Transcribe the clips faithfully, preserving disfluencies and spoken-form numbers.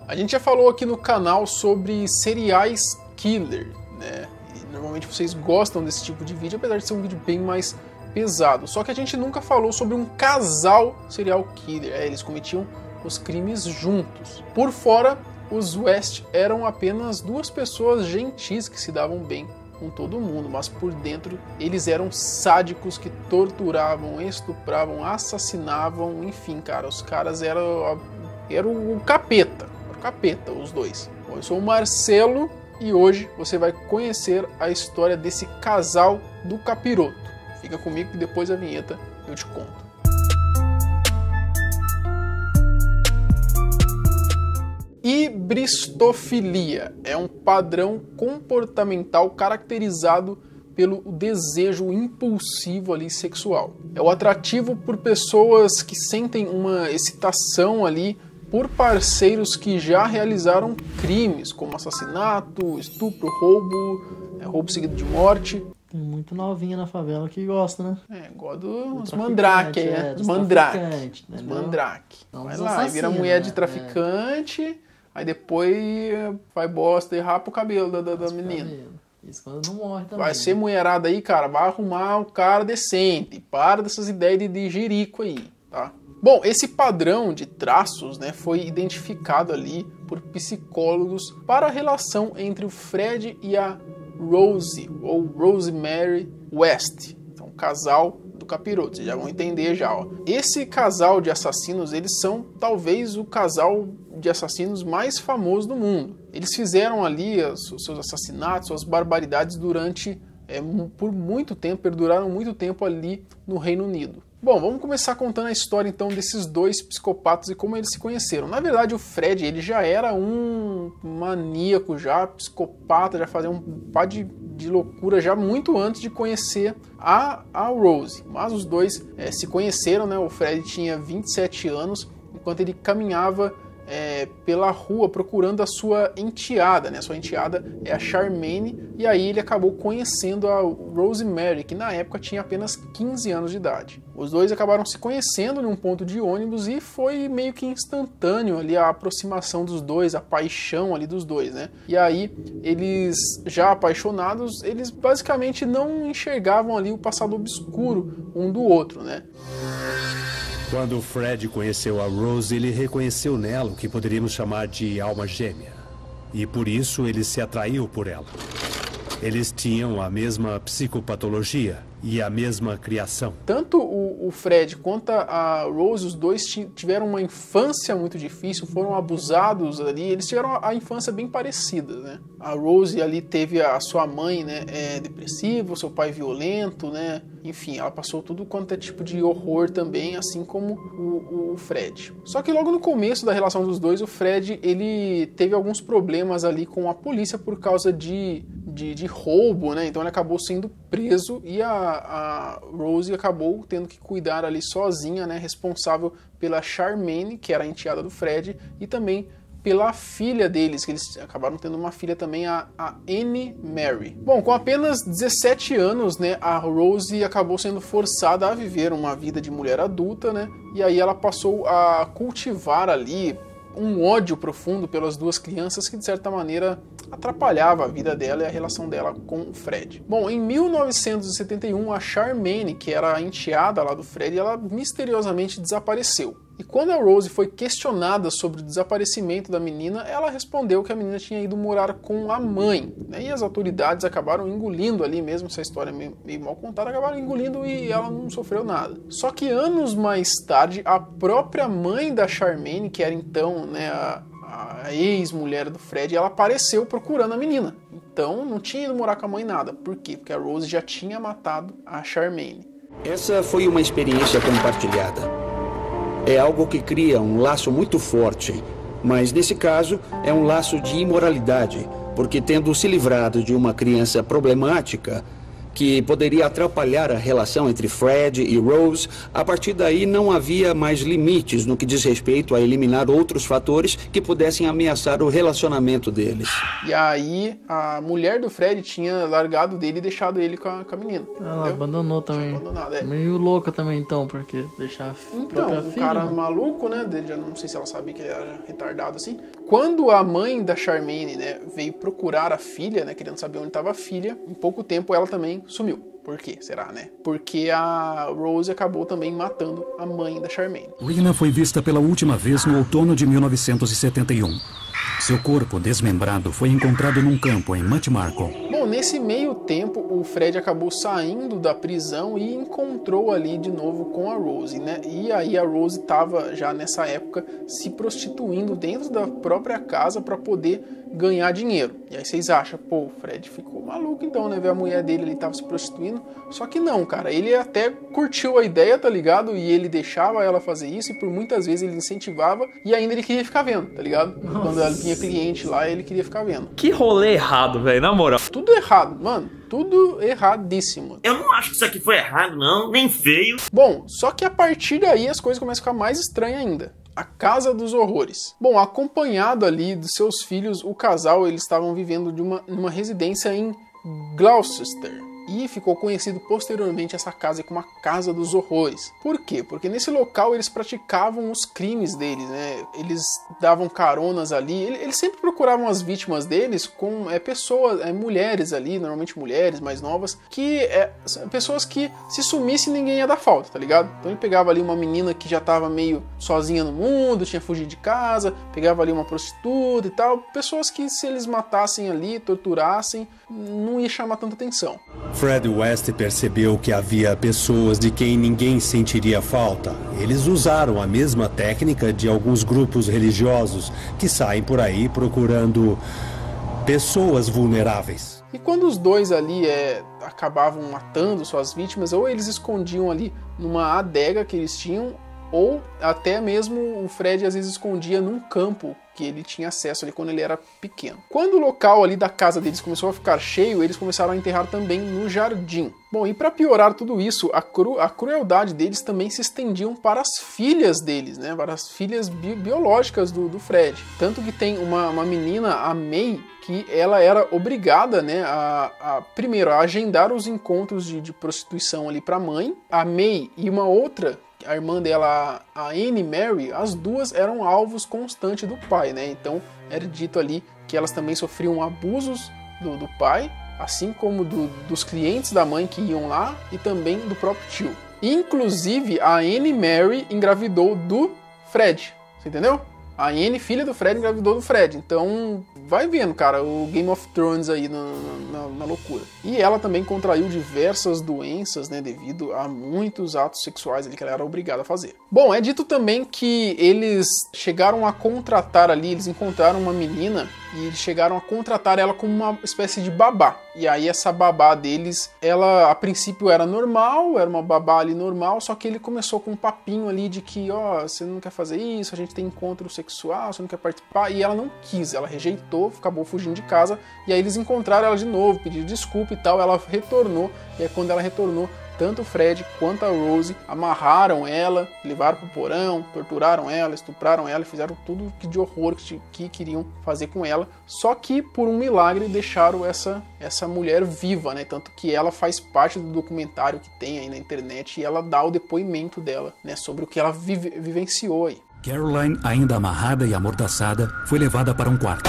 A gente já falou aqui no canal sobre serial killer, né? E normalmente vocês gostam desse tipo de vídeo, apesar de ser um vídeo bem mais pesado. Só que a gente nunca falou sobre um casal serial killer. É, eles cometiam os crimes juntos. Por fora, os West eram apenas duas pessoas gentis que se davam bem com todo mundo, mas por dentro eles eram sádicos que torturavam, estupravam, assassinavam, enfim, cara, os caras eram, eram o capeta, o capeta, os dois. Bom, eu sou o Marcelo e hoje você vai conhecer a história desse casal do capiroto. Fica comigo que depois da vinheta eu te conto. Hibristofilia é um padrão comportamental caracterizado pelo desejo impulsivo ali sexual. É o atrativo por pessoas que sentem uma excitação ali por parceiros que já realizaram crimes, como assassinato, estupro, roubo, é, roubo seguido de morte. Tem muito novinha na favela que gosta, né? É, gosta dos mandrake, é, dos mandrake. Os mandrake. Vai lá, vira mulher de traficante... É. Aí depois vai bosta e rapa o cabelo da, da, da menina. Cabelo. Isso quando não morre também. Vai ser mulherada aí, cara, vai arrumar um cara decente. Para dessas ideias de, de jerico aí, tá? Bom, esse padrão de traços, né, foi identificado ali por psicólogos para a relação entre o Fred e a Rosie, ou Rosemary West. Então, um casal do capiroto, vocês já vão entender já, ó. Esse casal de assassinos, eles são talvez o casal de assassinos mais famoso do mundo. Eles fizeram ali os, os seus assassinatos, suas barbaridades durante, é, por muito tempo, perduraram muito tempo ali no Reino Unido. Bom, vamos começar contando a história então desses dois psicopatas e como eles se conheceram. Na verdade, o Fred, ele já era um maníaco, já psicopata, já fazia um par de, de loucura já muito antes de conhecer a, a Rose. Mas os dois é, se conheceram, né? O Fred tinha vinte e sete anos, enquanto ele caminhava É, pela rua procurando a sua enteada, né? A sua enteada é a Charmaine, e aí ele acabou conhecendo a Rosemary, que na época tinha apenas quinze anos de idade. Os dois acabaram se conhecendo num ponto de ônibus e foi meio que instantâneo ali a aproximação dos dois, a paixão ali dos dois, né? E aí eles, já apaixonados, eles basicamente não enxergavam ali o passado obscuro um do outro, né? Quando o Fred conheceu a Rose, ele reconheceu nela o que poderíamos chamar de alma gêmea. E por isso ele se atraiu por ela. Eles tinham a mesma psicopatologia e a mesma criação. Tanto o, o Fred quanto a Rose, os dois tiveram uma infância muito difícil, foram abusados ali, eles tiveram a infância bem parecida, né? A Rose ali teve a sua mãe, né, é, depressiva, o seu pai violento, né? Enfim, ela passou tudo quanto é tipo de horror também, assim como o, o Fred. Só que logo no começo da relação dos dois, o Fred, ele teve alguns problemas ali com a polícia por causa de, de, de roubo, né? Então ele acabou sendo preso e a, a Rose acabou tendo que cuidar ali sozinha, né? Responsável pela Charmaine, que era a enteada do Fred, e também pela filha deles, que eles acabaram tendo uma filha também, a, a Anne Mary. Bom, com apenas dezessete anos, né, a Rose acabou sendo forçada a viver uma vida de mulher adulta, né, e aí ela passou a cultivar ali um ódio profundo pelas duas crianças que, de certa maneira, atrapalhava a vida dela e a relação dela com o Fred. Bom, em mil novecentos e setenta e um, a Charmaine, que era a enteada lá do Fred, ela misteriosamente desapareceu. E quando a Rose foi questionada sobre o desaparecimento da menina, ela respondeu que a menina tinha ido morar com a mãe, né? E as autoridades acabaram engolindo ali mesmo, essa história é meio, meio mal contada, acabaram engolindo e ela não sofreu nada. Só que anos mais tarde, a própria mãe da Charmaine, que era então, né, a, a ex-mulher do Fred, ela apareceu procurando a menina. Então não tinha ido morar com a mãe nada. Por quê? Porque a Rose já tinha matado a Charmaine. Essa foi uma experiência compartilhada. É algo que cria um laço muito forte, mas nesse caso é um laço de imoralidade, porque tendo se livrado de uma criança problemática, que poderia atrapalhar a relação entre Fred e Rose. A partir daí, não havia mais limites no que diz respeito a eliminar outros fatores que pudessem ameaçar o relacionamento deles. E aí, a mulher do Fred tinha largado dele e deixado ele com a, com a menina. Ela entendeu? abandonou também. Abandonado, é. Meio louca também, então, porque deixar a Então, própria um filha... cara maluco, né? Dele, já não sei se ela sabia que ele era retardado assim. Quando a mãe da Charmaine, né, veio procurar a filha, né, querendo saber onde estava a filha, em pouco tempo ela também sumiu. Por quê? Será, né? Porque a Rose acabou também matando a mãe da Charmaine. Rena foi vista pela última vez no outono de mil novecentos e setenta e um. Seu corpo desmembrado foi encontrado num campo em Muttmarco. Bom, nesse meio tempo, o Fred acabou saindo da prisão e encontrou ali de novo com a Rose, né? E aí a Rose estava já nessa época se prostituindo dentro da própria casa para poder ganhar dinheiro. E aí vocês acham, pô, o Fred ficou maluco então, né? Ver a mulher dele ali tava se prostituindo. Só que não, cara, ele até curtiu a ideia, tá ligado? E ele deixava ela fazer isso e por muitas vezes ele incentivava e ainda ele queria ficar vendo, tá ligado? Nossa. Quando ela vinha cliente lá, ele queria ficar vendo. Que rolê errado, velho, na moral. Tudo errado, mano. Tudo erradíssimo. Eu não acho que isso aqui foi errado, não, nem feio. Bom, só que a partir daí as coisas começam a ficar mais estranhas ainda. A Casa dos Horrores. Bom, acompanhado ali dos seus filhos, o casal, eles estavam vivendo de uma, numa residência em Gloucester. E ficou conhecido posteriormente essa casa como a Casa dos Horrores. Por quê? Porque nesse local eles praticavam os crimes deles, né? Eles davam caronas ali, eles sempre procuravam as vítimas deles com é, pessoas, é, mulheres ali, normalmente mulheres mais novas, que é, pessoas que se sumissem ninguém ia dar falta, tá ligado? Então ele pegava ali uma menina que já tava meio sozinha no mundo, tinha fugido de casa, pegava ali uma prostituta e tal, pessoas que se eles matassem ali, torturassem, não ia chamar tanta atenção. Fred West percebeu que havia pessoas de quem ninguém sentiria falta. Eles usaram a mesma técnica de alguns grupos religiosos que saem por aí procurando pessoas vulneráveis. E quando os dois ali é, acabavam matando suas vítimas, ou eles escondiam ali numa adega que eles tinham, ou até mesmo o Fred às vezes escondia num campo que ele tinha acesso ali quando ele era pequeno. Quando o local ali da casa deles começou a ficar cheio, eles começaram a enterrar também no jardim. Bom, e para piorar tudo isso, a, cru a crueldade deles também se estendiam para as filhas deles, né? Para as filhas bi biológicas do, do Fred. Tanto que tem uma, uma menina, a May, que ela era obrigada, né, a, a primeiro, a agendar os encontros de, de prostituição ali para a mãe. A May e uma outra, a irmã dela, a Anne Mary, as duas eram alvos constantes do pai, né? Então era dito ali que elas também sofriam abusos do, do pai, assim como do, dos clientes da mãe que iam lá e também do próprio tio. Inclusive a Anne Mary engravidou do Fred, você entendeu? A Anne, filha do Fred, engravidou do Fred. Então, vai vendo, cara, o Game of Thrones aí na, na, na loucura. E ela também contraiu diversas doenças, né, devido a muitos atos sexuais ali que ela era obrigada a fazer. Bom, é dito também que eles chegaram a contratar ali, eles encontraram uma menina e eles chegaram a contratar ela como uma espécie de babá. E aí essa babá deles, ela a princípio era normal, era uma babá ali normal, só que ele começou com um papinho ali de que, ó, oh, você não quer fazer isso, a gente tem encontro sexual, você não quer participar, e ela não quis, ela rejeitou, acabou fugindo de casa, e aí eles encontraram ela de novo, pediram desculpa e tal, ela retornou, e aí quando ela retornou, tanto o Fred quanto a Rose amarraram ela, levaram pro porão, torturaram ela, estupraram ela, fizeram tudo de horror que, que queriam fazer com ela. Só que, por um milagre, deixaram essa, essa mulher viva, né? Tanto que ela faz parte do documentário que tem aí na internet e ela dá o depoimento dela, né? Sobre o que ela vive, vivenciou aí. Caroline, ainda amarrada e amordaçada, foi levada para um quarto.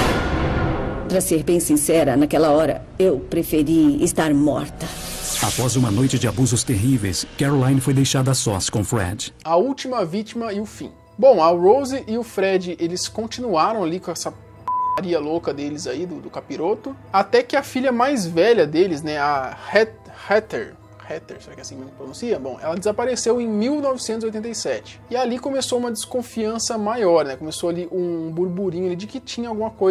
Para ser bem sincera, naquela hora, eu preferi estar morta. Após uma noite de abusos terríveis, Caroline foi deixada a sós com Fred. A última vítima e o fim. Bom, a Rose e o Fred, eles continuaram ali com essa p***aria louca deles aí, do, do capiroto, até que a filha mais velha deles, né, a Heather, Heather, será que é assim que pronuncia? Bom, ela desapareceu em mil novecentos e oitenta e sete. E ali começou uma desconfiança maior, né? Começou ali um burburinho ali de que tinha alguma coisa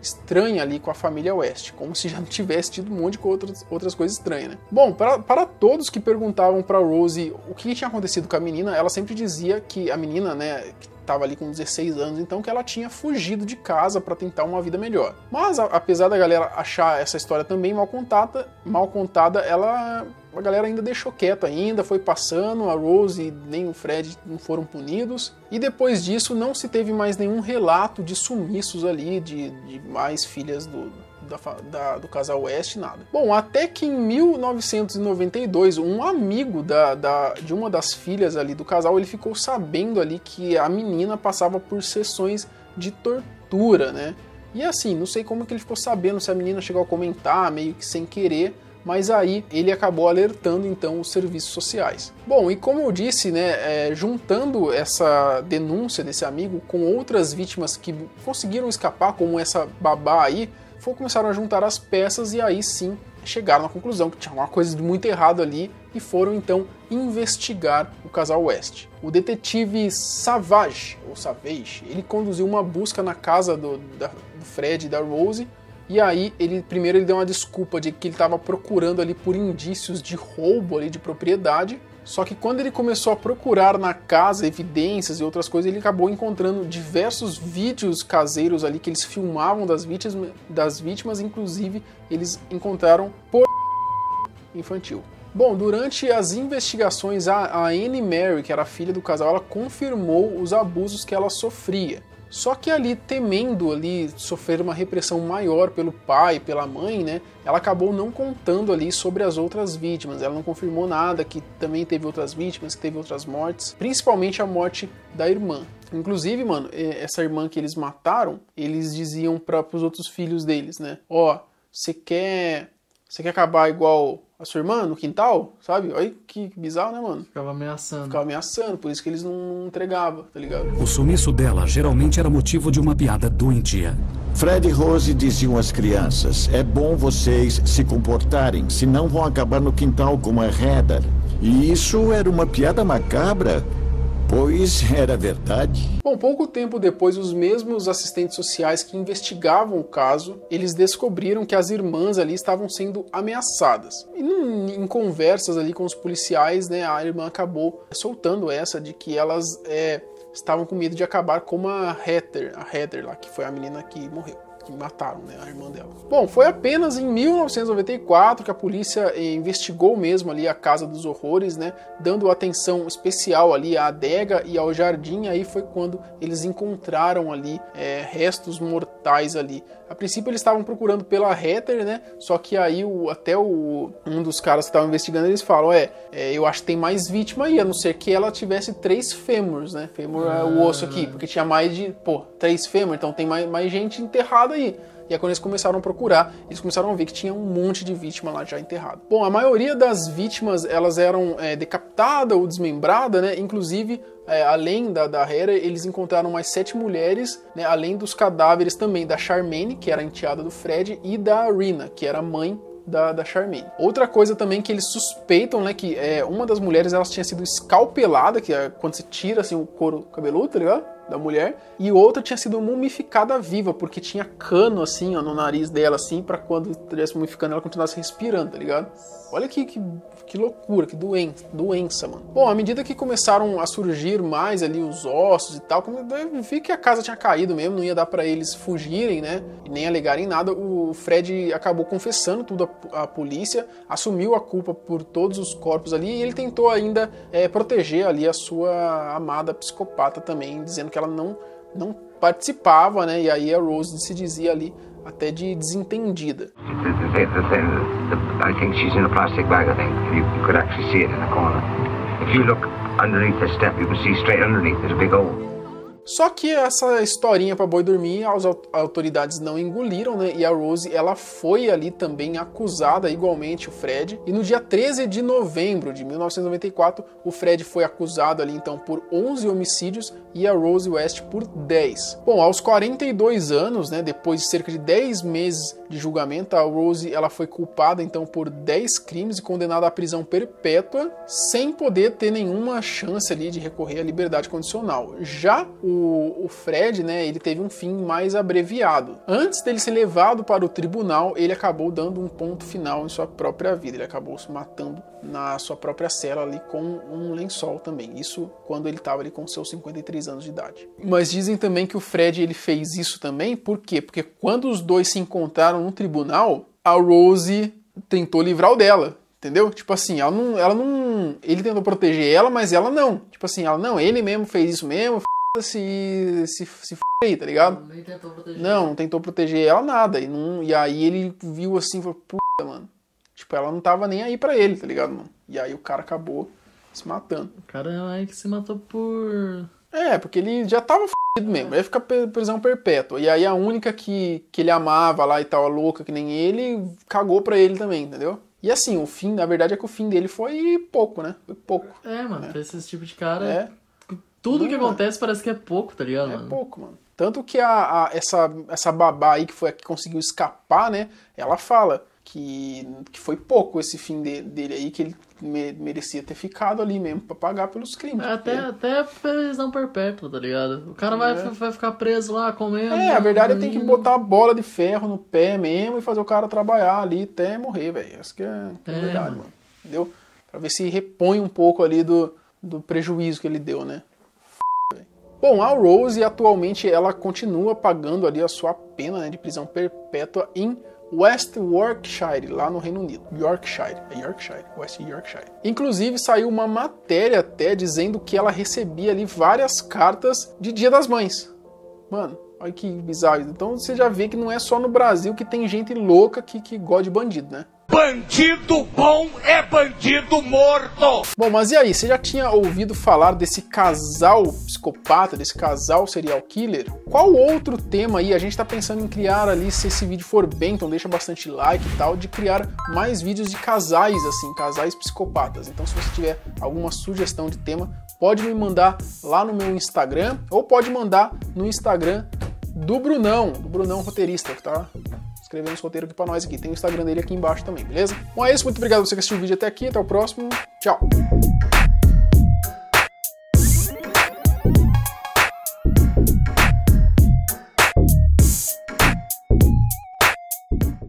estranha ali com a família West, como se já não tivesse tido um monte de outras, outras coisas estranhas, né? Bom, para, para todos que perguntavam para Rose o que tinha acontecido com a menina, ela sempre dizia que a menina, né, que estava ali com dezesseis anos, então que ela tinha fugido de casa para tentar uma vida melhor. Mas a, apesar da galera achar essa história também mal contada, mal contada, ela a galera ainda deixou quieto ainda, foi passando, a Rose nem o Fred não foram punidos, e depois disso não se teve mais nenhum relato de sumiços ali, de, de mais filhas do, da, da, do casal West, nada. Bom, até que em mil novecentos e noventa e dois, um amigo da, da, de uma das filhas ali do casal, ele ficou sabendo ali que a menina passava por sessões de tortura, né? E assim, não sei como que ele ficou sabendo, se a menina chegou a comentar, meio que sem querer, mas aí ele acabou alertando então os serviços sociais. Bom, e como eu disse, né, é, juntando essa denúncia desse amigo com outras vítimas que conseguiram escapar, como essa babá aí, foi, começaram a juntar as peças e aí sim chegaram à conclusão que tinha uma coisa de muito errado ali e foram então investigar o casal West. O detetive Savage, ou Savage, ele conduziu uma busca na casa do, da, do Fred e da Rose. E aí, ele primeiro ele deu uma desculpa de que ele estava procurando ali por indícios de roubo ali de propriedade. Só que quando ele começou a procurar na casa evidências e outras coisas, ele acabou encontrando diversos vídeos caseiros ali que eles filmavam das vítimas, das vítimas, inclusive eles encontraram por infantil. Bom, durante as investigações, a, a Anne Mary, que era a filha do casal, ela confirmou os abusos que ela sofria. Só que ali, temendo ali sofrer uma repressão maior pelo pai, pela mãe, né, ela acabou não contando ali sobre as outras vítimas. Ela não confirmou nada, que também teve outras vítimas, que teve outras mortes, principalmente a morte da irmã. Inclusive, mano, essa irmã que eles mataram, eles diziam para os outros filhos deles, né, ó, você quer, você quer acabar igual a sua irmã no quintal, sabe? Olha que bizarro, né, mano? Ficava ameaçando. Ficava ameaçando, por isso que eles não entregavam, tá ligado? O sumiço dela geralmente era motivo de uma piada doentia. Fred e Rose diziam às crianças, é bom vocês se comportarem, senão vão acabar no quintal como a Heather. E isso era uma piada macabra, pois era verdade. Bom, pouco tempo depois, os mesmos assistentes sociais que investigavam o caso, eles descobriram que as irmãs ali estavam sendo ameaçadas. E em conversas ali com os policiais, né, a irmã acabou soltando essa de que elas é, estavam com medo de acabar como a Heather, a Heather lá, que foi a menina que morreu. Que mataram, né, a irmã dela. Bom, foi apenas em mil novecentos e noventa e quatro que a polícia eh, investigou mesmo ali a Casa dos Horrores, né, dando atenção especial ali à adega e ao jardim. Aí foi quando eles encontraram ali eh, restos mortais ali. A princípio eles estavam procurando pela Heather, né, só que aí o, até o, um dos caras que estavam investigando, eles falam, é, é, eu acho que tem mais vítima aí, a não ser que ela tivesse três fêmurs, né, fêmur é o osso aqui, porque tinha mais de, pô, três fêmur, então tem mais, mais gente enterrada aí. E aí quando eles começaram a procurar, eles começaram a ver que tinha um monte de vítima lá já enterrada. Bom, a maioria das vítimas, elas eram é, decapitadas ou desmembradas, né? Inclusive, é, além da, da Hera, eles encontraram mais sete mulheres, né? Além dos cadáveres também da Charmaine, que era a enteada do Fred, e da Rena, que era a mãe da, da Charmaine. Outra coisa também que eles suspeitam, né? Que é, uma das mulheres, elas tinha sido escalpelada, que é quando você tira assim, o couro cabeludo, tá ligado? Da mulher, e outra tinha sido mumificada viva, porque tinha cano assim, ó, no nariz dela, assim, pra quando estivesse mumificando ela continuasse respirando, tá ligado? Olha que, que, que loucura, que doença, doença, mano. Bom, à medida que começaram a surgir mais ali os ossos e tal, eu vi que a casa tinha caído mesmo, não ia dar pra eles fugirem, né, e nem alegarem nada. O Fred acabou confessando tudo à, à polícia, assumiu a culpa por todos os corpos ali, e ele tentou ainda é, proteger ali a sua amada psicopata também, dizendo que ela não, não participava, né? E aí a Rose se dizia ali até de desentendida. I think she's in a plastic bag, I think. You, you could actually see it in the corner. If you look underneath the step, you can see straight underneath there's a big hole. Só que essa historinha para boi dormir, as autoridades não engoliram, né? E a Rose, ela foi ali também acusada, igualmente o Fred. E no dia treze de novembro de mil novecentos e noventa e quatro, o Fred foi acusado ali então por onze homicídios e a Rose West por dez. Bom, aos quarenta e dois anos, né? Depois de cerca de dez meses de julgamento, a Rose, ela foi culpada então por dez crimes e condenada à prisão perpétua, sem poder ter nenhuma chance ali de recorrer à liberdade condicional. Já o o, o Fred, né, ele teve um fim mais abreviado. Antes dele ser levado para o tribunal, ele acabou dando um ponto final em sua própria vida. Ele acabou se matando na sua própria cela ali com um lençol também. Isso quando ele estava ali com seus cinquenta e três anos de idade. Mas dizem também que o Fred ele fez isso também, por quê? Porque quando os dois se encontraram no tribunal, a Rose tentou livrar o dela. Entendeu? Tipo assim, ela não, ela não... Ele tentou proteger ela, mas ela não. Tipo assim, ela não, ele mesmo fez isso mesmo, f***se, se, se f*** aí, tá ligado? Nem tentou proteger. Não, não tentou proteger ela nada. E, não, e aí ele viu assim e falou, puta, mano. Tipo, ela não tava nem aí pra ele, tá ligado, mano? E aí o cara acabou se matando. O cara é aí que se matou por... É, porque ele já tava f***do mesmo. Ele ia ficar prisão perpétua. E aí a única que, que ele amava lá e tal, a louca que nem ele, cagou pra ele também, entendeu? E assim, o fim, na verdade é que o fim dele foi pouco, né? Foi pouco. É, mano, né? Pra esse tipo de cara, é. tudo não, que acontece parece que é pouco, tá ligado, é mano? É pouco, mano. Tanto que a, a, essa, essa babá aí que foi a que conseguiu escapar, né? Ela fala que, que foi pouco esse fim de, dele aí, que ele me, merecia ter ficado ali mesmo pra pagar pelos crimes. É, até, até prisão perpétua, tá ligado? O cara vai, é. vai ficar preso lá, comendo... É, a verdade é que tem que botar a bola de ferro no pé mesmo e fazer o cara trabalhar ali até morrer, velho. Essa que é a é, verdade, mano. mano. Entendeu? Pra ver se repõe um pouco ali do, do prejuízo que ele deu, né? F... Bom, a Rose atualmente ela continua pagando ali a sua pena, né, de prisão perpétua em West Yorkshire, lá no Reino Unido. Yorkshire, é Yorkshire, West Yorkshire. Inclusive saiu uma matéria até dizendo que ela recebia ali várias cartas de Dia das Mães. Mano, olha que bizarro. Então você já vê que não é só no Brasil que tem gente louca que, que gosta de bandido, né? Bandido bom é bandido morto! Bom, mas e aí? Você já tinha ouvido falar desse casal psicopata, desse casal serial killer? Qual outro tema aí? A gente tá pensando em criar ali, se esse vídeo for bem, então deixa bastante like e tal, de criar mais vídeos de casais, assim, casais psicopatas. Então se você tiver alguma sugestão de tema, pode me mandar lá no meu Instagram, ou pode mandar no Instagram do Brunão, do Brunão roteirista, que tá escrevendo esse roteiro aqui pra nós aqui. Tem o Instagram dele aqui embaixo também, beleza? Bom, é isso. Muito obrigado por você que assistiu o vídeo até aqui. Até o próximo. Tchau!